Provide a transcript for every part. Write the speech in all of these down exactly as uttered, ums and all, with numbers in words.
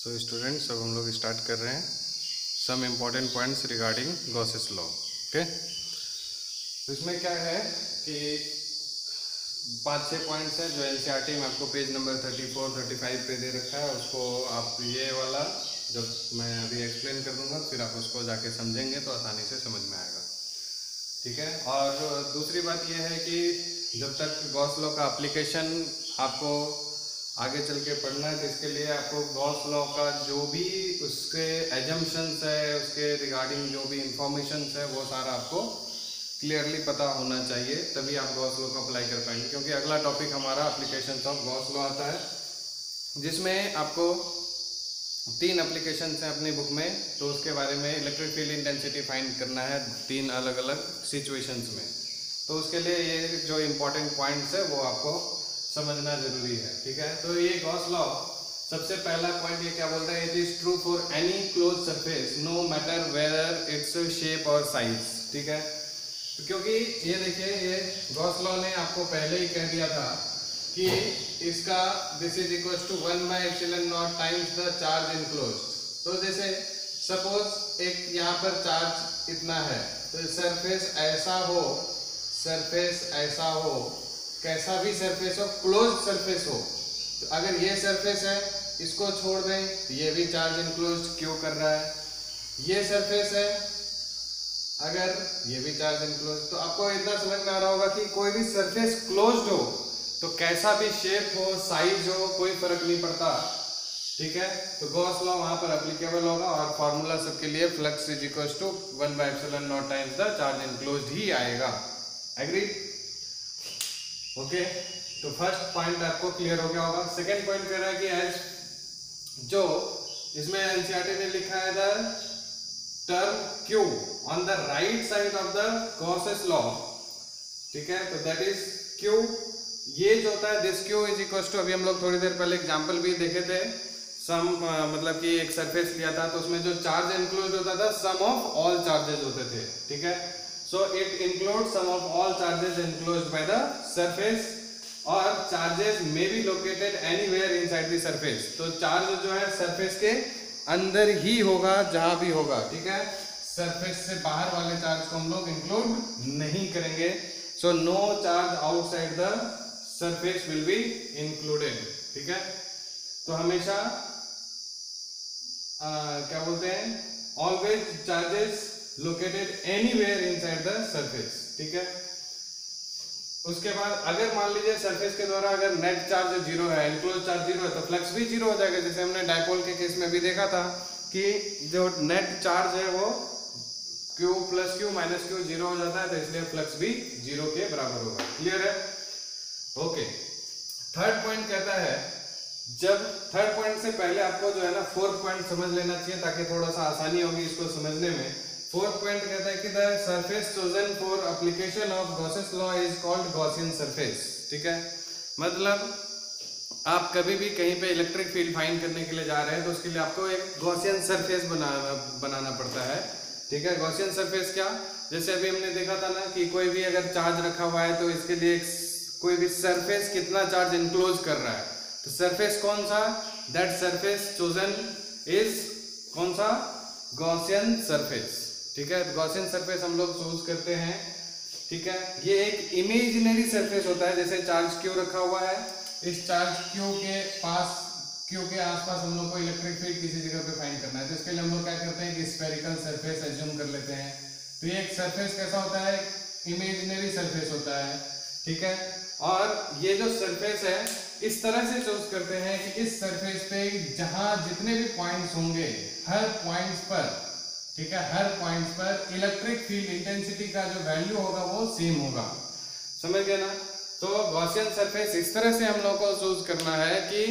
So students, अब हम लोग स्टार्ट कर रहे हैं some important points regarding Gauss's law. Okay, तो इसमें क्या है कि पाँच छः पॉइंट्स हैं जो एनसीईआरटी में आपको page number thirty four thirty five पे दे रखा है। उसको आप ये वाला जब मैं अभी एक्सप्लेन कर दूंगा फिर आप उसको जाके समझेंगे तो आसानी से समझ में आएगा। ठीक है, और दूसरी बात यह है कि जब तक गॉस लॉ का एप्लीकेशन आपको आगे चल के पढ़ना है तो इसके लिए आपको गॉस लॉ का जो भी उसके एजम्पशंस है, उसके रिगार्डिंग जो भी इंफॉर्मेशंस है, वो सारा आपको क्लियरली पता होना चाहिए, तभी आप गॉस लॉ को अप्लाई कर पाएंगे। क्योंकि अगला टॉपिक हमारा एप्लीकेशन ऑफ गॉस लॉ आता है, जिसमें आपको तीन एप्लीकेशंस हैं अपनी बुक में। तो उसके बारे में इलेक्ट्रिक फील्ड इंटेंसिटी फाइंड करना है तीन अलग अलग सिचुएशंस में। तो उसके लिए ये जो इम्पोर्टेंट पॉइंट्स है वो आपको समझना जरूरी है। ठीक है, तो ये गॉस लॉ सबसे पहला पॉइंट ये क्या बोलता है, it is true for any closed surface no matter whether its shape और साइज। ठीक है, तो क्योंकि ये देखिए, ये गॉस लॉ ने आपको पहले ही कह दिया था कि इसका this is equal to one by epsilon naught times the charge enclose. तो जैसे सपोज एक यहाँ पर चार्ज इतना है, तो सरफेस ऐसा हो, सरफेस ऐसा हो, कैसा भी सरफेस हो, क्लोज सरफेस हो, तो अगर ये सरफेस है इसको छोड़ दें तो ये भी चार्ज इनक्लोज क्यों कर रहा है। ये सरफेस है, अगर ये भी चार्ज इनक्लोज, तो आपको इतना समझ में आ रहा होगा कि कोई भी सरफेस क्लोज्ड हो तो कैसा भी शेप हो, साइज हो, कोई फर्क नहीं पड़ता। ठीक है, तो गॉस लॉ वहां पर एप्लीकेबल होगा और फॉर्मूला सबके लिए flux is equal to one by epsilon naught times the charge enclosed ही आएगा। एग्री? ओके, तो फर्स्ट पॉइंट आपको क्लियर हो गया होगा। सेकेंड पॉइंट कह रहा है कि एज जो इसमें एनसीईआरटी ने लिखा है the term Q on the right side of the Gauss's law. ठीक है, तो दैट इज क्यू। ये जो होता है this Q is equal to, अभी हम लोग थोड़ी देर पहले एग्जांपल भी देखे थे, सम मतलब कि एक सरफेस लिया था तो उसमें जो चार्ज इंक्लूड होता था सम ऑफ ऑल चार्जेस होते थे। ठीक है, so it includes sum of all charges enclosed by the surface और charges may be located anywhere inside the surface। तो चार्ज जो है सरफेस के अंदर ही होगा जहां भी होगा। ठीक है, सरफेस से बाहर वाले चार्ज को हम लोग इंक्लूड नहीं करेंगे। So no charge outside the surface will be included. ठीक है, तो हमेशा आ, क्या बोलते हैं, always charges located anywhere inside the surface. ठीक है, उसके बाद अगर मान लीजिए सरफेस के द्वारा अगर नेट चार्ज जीरो है, इनक्लोज चार्ज जीरो है, तो फ्लक्स भी जीरो हो जाएगा। जैसे हमने डायपोल के केस में भी देखा था कि जो नेट चार्ज है वो Q plus Q minus Q zero हो जाता है, तो इसलिए फ्लक्स भी जीरो के बराबर होगा। क्लियर है? ओके, थर्ड पॉइंट कहता है, जब थर्ड पॉइंट से पहले आपको जो है ना फोर्थ पॉइंट समझ लेना चाहिए ताकि थोड़ा सा आसानी होगी इसको समझने में। फोर्थ पॉइंट कहता है कि the surface chosen for application of Gauss's law is called Gaussian surface. ठीक है, मतलब आप कभी भी कहीं पे इलेक्ट्रिक फील्ड फाइंड करने के लिए जा रहे हैं तो उसके लिए आपको एक गॉसियन सरफेस बनाना बनाना पड़ता है। ठीक है, गॉसियन सरफेस क्या, जैसे अभी हमने देखा था ना कि कोई भी अगर चार्ज रखा हुआ है तो इसके लिए कोई भी सरफेस कितना चार्ज इनक्लोज कर रहा है, तो सरफेस कौन सा, दैट सरफेस चोजन इज कौन सा, गॉसियन सरफेस। ठीक है, गॉसियन सरफेस हम लोग चूज करते हैं। ठीक है, ये एक इमेजिनरी सरफेस होता है। जैसे चार्ज क्यू रखा हुआ है, इस चार्ज क्यू के पास, क्यू के आसपास हम लोग को इलेक्ट्रिक फील्ड किसी जगह पे फाइंड करना है, तो इसके लिए हम लोग क्या करते हैं कि स्फेरिकल सरफेस एज्यूम कर लेते हैं। तो ये एक सरफेस कैसा होता है, इमेजिनरी सरफेस होता है। ठीक है, और ये जो सरफेस है इस तरह से चूज करते हैं कि इस सरफेस पे जहां जितने भी पॉइंट्स होंगे, हर पॉइंट्स पर, ठीक है, हर पॉइंट्स पर इलेक्ट्रिक फील्ड इंटेंसिटी का जो वैल्यू होगा वो सेम होगा। समझ गए ना? तो गॉसियन सरफेस इस तरह से हम लोग को चूज करना है कि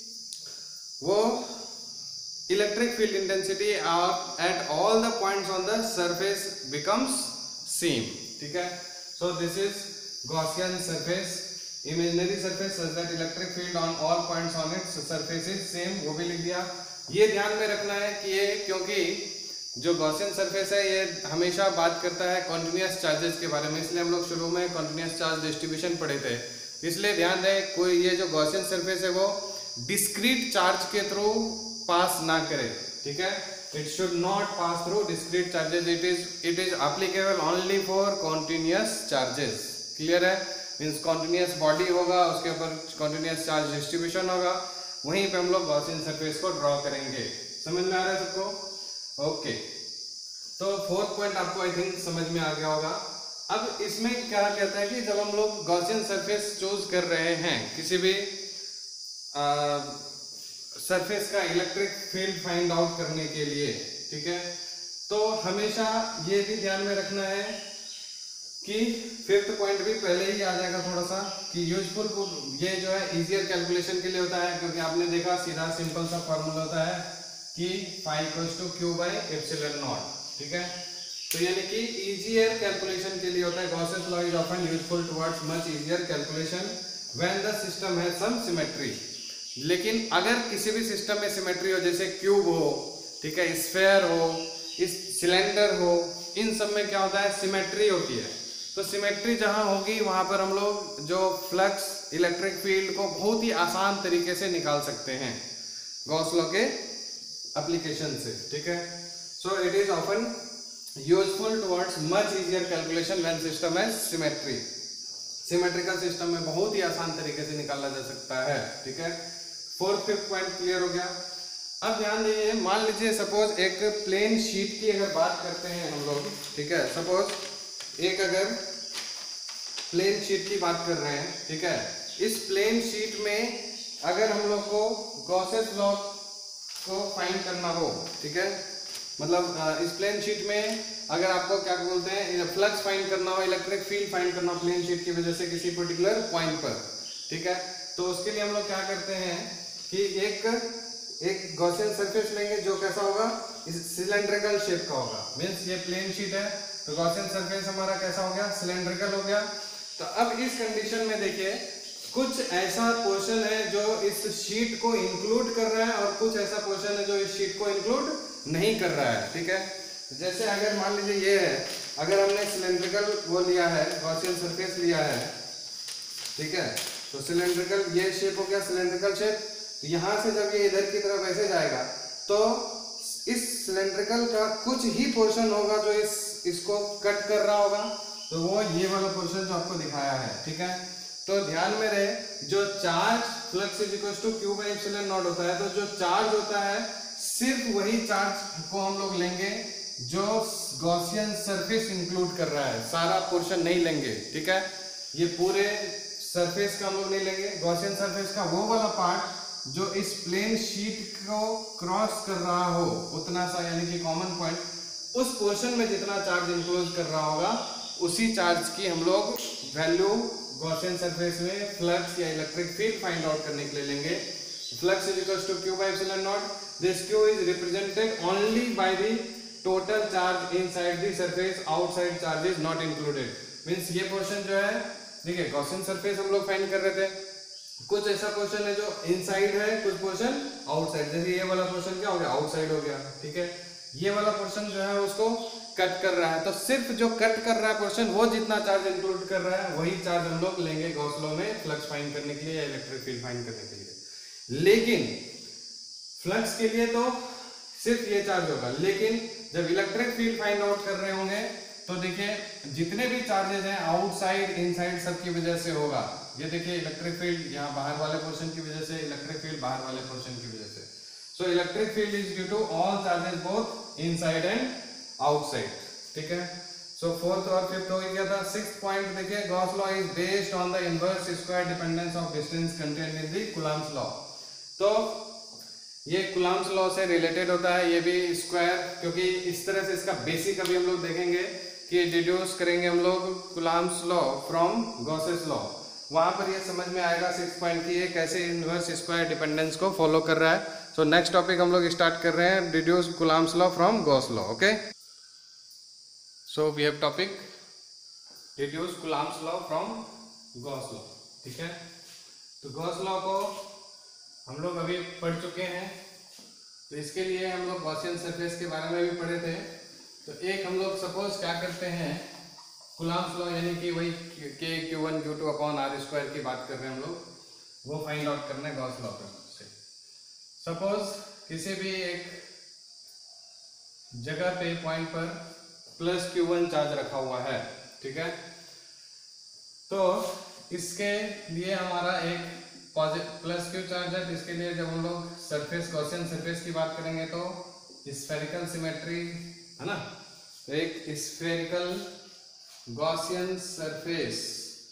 वो electric field intensity at all the points on the surface becomes same. ठीक है, so this is Gaussian surface, imaginary surface such that electric field on all points on its surface is same, वो भी लिख दिया। ये ध्यान में रखना है कि ये, क्योंकि जो गॉसियन सरफेस है ये हमेशा बात करता है कॉन्टिन्यूअस चार्जेस के बारे में, इसलिए हम लोग शुरू में कॉन्टिन्यूअस चार्ज डिस्ट्रीब्यूशन पढ़े थे। इसलिए ध्यान दें, कोई ये जो गॉसियन सरफेस है वो डिस्क्रीट चार्ज के थ्रू पास ना करे, ठीक है। It should not pass through discrete charges, it is it is applicable only for continuous charges. Clear है? मीन्स कॉन्टिन्यूस बॉडी होगा, उसके ऊपर कॉन्टिन्यूस चार्ज डिस्ट्रीब्यूशन होगा, वहीं पे हम लोग गॉसियन सरफेस को ड्रॉ करेंगे। समझ में आ रहा है सबको? ओके, तो फोर्थ पॉइंट आपको आई थिंक समझ में आ गया होगा। अब इसमें क्या कहता है कि जब हम लोग गॉसियन सरफेस चूज कर रहे हैं किसी भी सरफेस का इलेक्ट्रिक फील्ड फाइंड आउट करने के लिए, ठीक है, तो हमेशा ये भी ध्यान में रखना है कि फिफ्थ पॉइंट भी पहले ही आ जाएगा थोड़ा सा कि यूजफुल, ये जो है इजियर कैलकुलेशन के लिए होता है, क्योंकि आपने देखा सीधा सिंपल सा फॉर्मूला होता है कि phi equals to Q by epsilon naught, ठीक है। तो यानी कि इजियर कैलकुलेशन के लिए होता है। Gauss's law is often useful towards much easier calculation when the system has some symmetry. लेकिन अगर किसी भी सिस्टम में सिमेट्री हो, जैसे क्यूब हो, ठीक है, स्फेयर हो, इस सिलेंडर हो, इन सब में क्या होता है, सिमेट्री होती है। तो सिमेट्री जहां होगी वहां पर हम लोग जो फ्लक्स इलेक्ट्रिक फील्ड को बहुत ही आसान तरीके से निकाल सकते हैं गॉस लॉ के एप्लीकेशन से, ठीक है। So it is often useful towards much easier calculation when system has symmetry. Symmetrical system में बहुत ही आसान तरीके से निकाला जा सकता है, ठीक है। फोर्थ फिफ्थ पॉइंट क्लियर हो गया। अब ध्यान दीजिए, मान लीजिए सपोज एक प्लेन शीट की अगर बात करते हैं हम लोग, ठीक है, सपोज एक अगर प्लेन शीट की बात कर रहे हैं, ठीक है, इस प्लेन शीट में अगर हम लोग को गॉसेस लॉ को फाइंड करना हो, ठीक है, मतलब इस प्लेन शीट में अगर आपको क्या बोलते हैं फ्लक्स फाइंड करना हो, इलेक्ट्रिक फील्ड फाइंड करना हो प्लेन शीट की वजह से किसी पर्टिकुलर पॉइंट पर, ठीक है, तो उसके लिए हम लोग क्या करते हैं कि एक एक गॉसियन सरफेस लेंगे जो कैसा होगा, इस सिलेंड्रिकल शेप का होगा। मींस ये प्लेन शीट है तो गॉसियन सरफेस हमारा कैसा हो गया, सिलेंड्रिकल हो गया। तो अब इस कंडीशन में देखिए कुछ ऐसा पोर्शन है जो इस शीट को इंक्लूड कर रहा है और कुछ ऐसा पोर्शन है जो इस शीट को इंक्लूड नहीं कर रहा है, ठीक है। जैसे अगर मान लीजिए ये है, अगर हमने सिलेंड्रिकल वो लिया है, गॉसियन सरफेस लिया है, ठीक है, तो सिलेंड्रिकल ये शेप हो गया, सिलेंड्रिकल शेप। तो यहां से जब ये इधर की तरफ ऐसे जाएगा तो इस सिलेंड्रिकल का कुछ ही पोर्शन होगा जो इस इसको कट कर रहा होगा, तो वो ये वाला पोर्शन जो आपको दिखाया है, ठीक है। तो ध्यान में रहे, जो charge flux is equal to Q by epsilon naught होता है, तो जो चार्ज होता है सिर्फ वही चार्ज को हम लोग लेंगे जो गॉसियन सरफेस इंक्लूड कर रहा है, सारा पोर्शन नहीं लेंगे, ठीक है। ये पूरे सरफेस का हम लोग नहीं लेंगे, गॉसियन सरफेस का वो वाला पार्ट जो इस प्लेन शीट को क्रॉस कर रहा हो उतना सा, यानी कि कॉमन पॉइंट, उस पोर्शन में जितना चार्ज इंक्लोज कर रहा होगा उसी चार्ज की हम लोग वैल्यू गॉसियन सरफेस में फ्लक्स या इलेक्ट्रिक फील्ड फाइंड आउट करने के लिए लेंगे। Flux is equal to Q by epsilon naught, this Q is represented only by the total charge inside the surface, outside charge is not included. Means ये portion जो है, देखिए Gaussian surface हम लोग फाइंड कर रहे थे, कुछ ऐसा पोर्शन है जो इनसाइड है, कुछ पोर्शन आउटसाइड, जैसे ये वाला पोर्शन क्या हो गया, आउटसाइड हो गया, ठीक है। ये वाला पोर्शन जो है उसको कट कर रहा है, तो सिर्फ जो कट कर रहा है पोर्शन वो जितना चार्ज इंक्लूड कर रहा है वही चार्ज हम लोग लेंगे गॉस लॉ में फ्लक्स फाइंड करने के लिए या इलेक्ट्रिक फील्ड फाइंड करने के लिए। लेकिन फ्लक्स के लिए तो सिर्फ ये चार्ज होगा, लेकिन जब इलेक्ट्रिक फील्ड फाइंड आउट कर रहे होंगे तो देखिए जितने भी चार्जेस हैं आउटसाइड इनसाइड सब की वजह से होगा। ये देखिए इलेक्ट्रिक फील्ड यहाँ बाहर वाले पोर्शन की वजह से, इलेक्ट्रिक फील्ड बाहर वाले पोर्शन की वजह से। So electric field is due to all charges both inside and outside, ठीक है। सो फोर्थ और फिफ्थ हो गया था। सिक्स्थ पॉइंट देखिए, Gauss law is based on the inverse square dependence of distance contained in the Coulomb's law. तो ये Coulomb's law से रिलेटेड होता है, ये भी स्क्वायर, क्योंकि इस तरह से इसका बेसिक अभी हम लोग देखेंगे कि डिड्यूस करेंगे हम लोग Coulomb's law from Gauss's law, वहां पर ये समझ में आएगा सिक्स पॉइंट की ये कैसे इनवर्स स्क्वायर डिपेंडेंस को फॉलो कर रहा है। सो नेक्स्ट टॉपिक हम लोग स्टार्ट कर रहे हैं, deduce Coulomb's law from Gauss law, okay. So we have topic deduce Coulomb's law from Gauss law, ठीक है। तो गॉस लॉ को हम लोग अभी पढ़ चुके हैं, तो इसके लिए हम लोग गॉसियन सरफेस के बारे में भी पढ़े थे। तो एक हम लोग सपोज क्या करते हैं, कूलम्ब्स लॉ यानी कि वही K Q one Q two upon R square की बात कर रहे हैं हम लोग, वो फाइंड आउट करना है गॉस लॉ से। सपोज किसी भी एक जगह पे पॉइंट पर प्लस क्यू वन चार्ज रखा हुआ है, ठीक है, तो इसके लिए हमारा एक पॉजिटिव प्लस क्यू चार्ज है, तो इसके लिए जब हम लोग सरफेस गॉसियन सरफेस की बात करेंगे तो स्फेरिकल सिमेट्री है ना, तो एक स्फेरिकल गॉसियन सरफेस,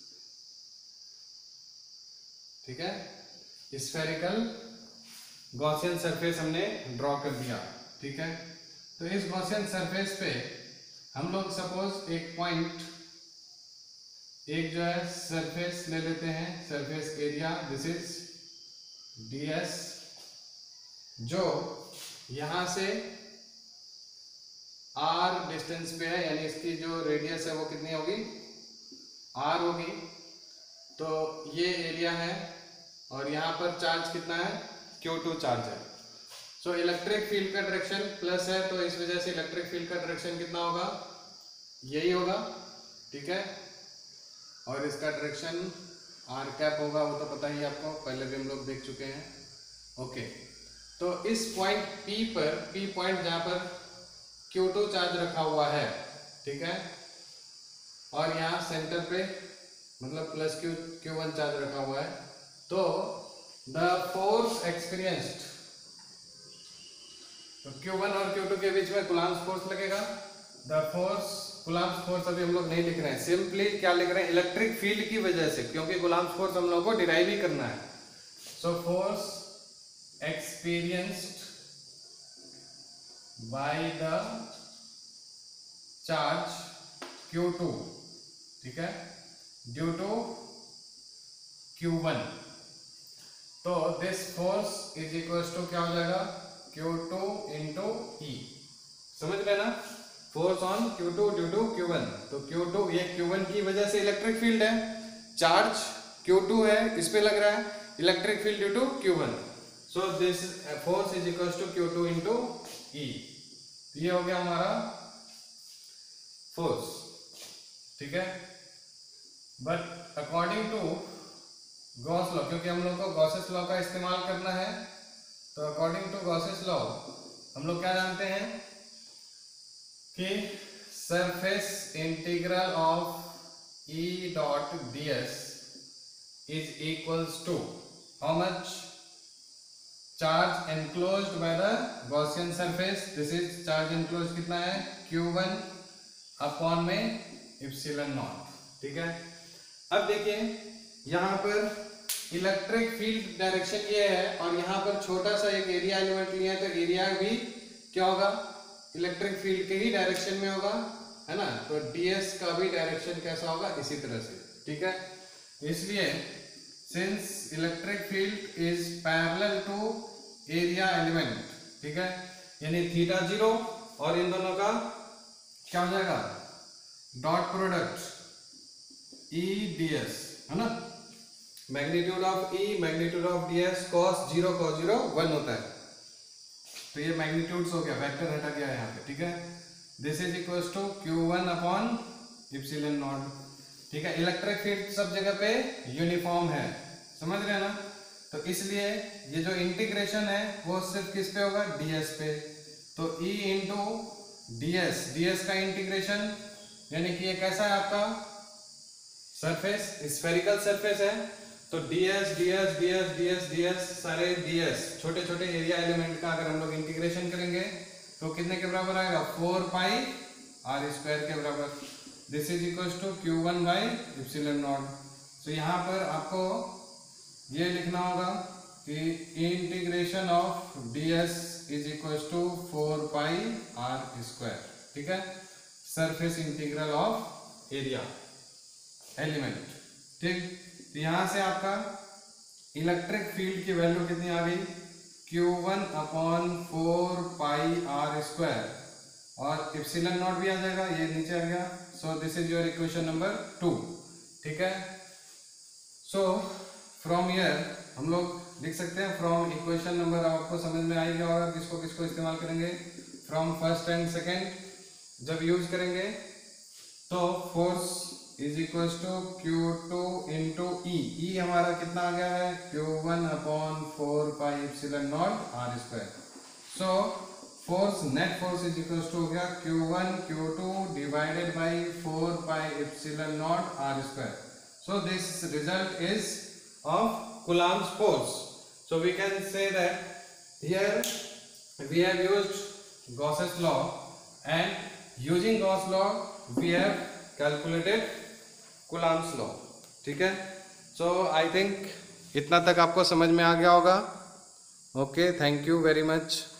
ठीक है, स्फेरिकल गॉसियन सरफेस हमने ड्रॉ कर दिया, ठीक है। तो इस गॉसियन सरफेस पे हम लोग सपोज एक पॉइंट, एक जो है सरफेस ले लेते हैं, surface area, this is DS, जो यहां से आर डिस्टेंस पे है, यानी इसकी जो रेडियस है वो कितनी होगी, आर होगी। तो ये एरिया है और यहाँ पर चार्ज कितना है, क्यू टू चार्ज है। सो इलेक्ट्रिक फील्ड का डायरेक्शन प्लस है, तो इस वजह से इलेक्ट्रिक फील्ड का डायरेक्शन कितना होगा, यही होगा, ठीक है। और इसका डायरेक्शन आर कैप होगा, वो तो पता ही आपको, पहले भी हम लोग देख चुके हैं। ओके, तो इस पॉइंट P पर, P पॉइंट जहाँ पर क्यू टू चार्ज रखा हुआ है, ठीक है, और यहाँ सेंटर पे मतलब plus Q Q one charge रखा हुआ है, तो द फोर्स एक्सपीरियंस्ड, तो क्यू वन और क्यू टू के बीच में कूलम्ब्स फोर्स लगेगा। द फोर्स, कूलम्ब्स फोर्स अभी हम लोग नहीं लिख रहे हैं, सिंपली क्या लिख रहे हैं, इलेक्ट्रिक फील्ड की वजह से, क्योंकि कूलम्ब्स फोर्स हम लोगों को डिराइव ही करना है। सो force experienced by the charge Q two, ठीक है, due to क्यू वन, तो this force is equals to क्या हो जाएगा, क्यू टू into E, समझ रहे ना, force on Q two due to Q one, तो क्यू टू ये क्यू वन की वजह से इलेक्ट्रिक फील्ड है, चार्ज क्यू टू है, इस पे लग रहा है electric field due to Q one, so this force is equals to Q two into E, ये हो गया हमारा फोर्स, ठीक है। But according to Gauss law, क्योंकि हम लोग को गॉसेस लॉ का इस्तेमाल करना है, तो अकॉर्डिंग टू गॉसेस लॉ हम लोग क्या जानते हैं कि surface integral of E dot D S is equals to how much, charge enclosed by the Gaussian surface, this is charge enclosed कितना है, क्यू वन अपॉन में इप्सिलॉन नॉट, ठीक है। अब देखिए यहाँ पर इलेक्ट्रिक फील्ड डायरेक्शन ये है, और यहाँ पर छोटा सा एक एरिया एलिमेंट लिया है, तो एरिया भी क्या होगा, इलेक्ट्रिक फील्ड के ही डायरेक्शन में होगा, है ना, तो डीएस का भी डायरेक्शन कैसा होगा, इसी तरह से, ठीक है। इसलिए since electric field is parallel to area element, ठीक है, यानी थीटा जीरो, और इन दोनों का क्या हो जाएगा, dot product E D S, है ना, magnitude of E magnitude of D S, cos zero cos zero one होता है, तो ये मैग्नीट्यूड्स हो गया, वेक्टर हटा गया यहाँ पे, ठीक है। This is equals to Q one upon epsilon naught, ठीक है। इलेक्ट्रिक फील्ड सब जगह पे यूनिफॉर्म है, समझ रहे हैं ना, तो इसलिए ये जो इंटीग्रेशन है वो सिर्फ किस पे होगा, डीएस पे, तो E into D S, DS का इंटीग्रेशन, यानी कि ये कैसा है आपका सरफेस, स्फेरिकल सरफेस है, तो DS DS DS DS DS सारे डीएस छोटे छोटे एरिया एलिमेंट का अगर हम लोग इंटीग्रेशन करेंगे तो कितने के बराबर आएगा, फोर पाई आर स्क्वायर के बराबर, this is equals to Q one by epsilon naught. तो यहाँ पर आपको ये लिखना होगा कि integration of DS is equals to four pi R square, ठीक है, surface integral of area element, ठीक। तो यहाँ से आपका इलेक्ट्रिक फील्ड की वैल्यू कितनी आ गई, Q one upon four pi R square, और इप्सिलॉन नॉट भी आ जाएगा, ये नीचे आ गया, so this is your equation number two, ठीक है। सो फ्रॉम हियर हम लोग लिख सकते हैं, फ्रॉम इक्वेशन नंबर, आपको समझ में आ ही गया होगा किसको किसको इस्तेमाल करेंगे, फ्रॉम फर्स्ट एंड सेकेंड जब यूज करेंगे तो force is equals to q two into e, e हमारा कितना आ गया है, Q one upon four pi epsilon not r square, so force, net force is equal to हो गया q one Q two divided by four pi epsilon not r square. So this result is of Coulomb's force. So we can say that here we have used Gauss's law, and using Gauss law we have calculated Coulomb's law. ठीक है. So I think इतना तक आपको समझ में आ गया होगा. Okay, thank you very much.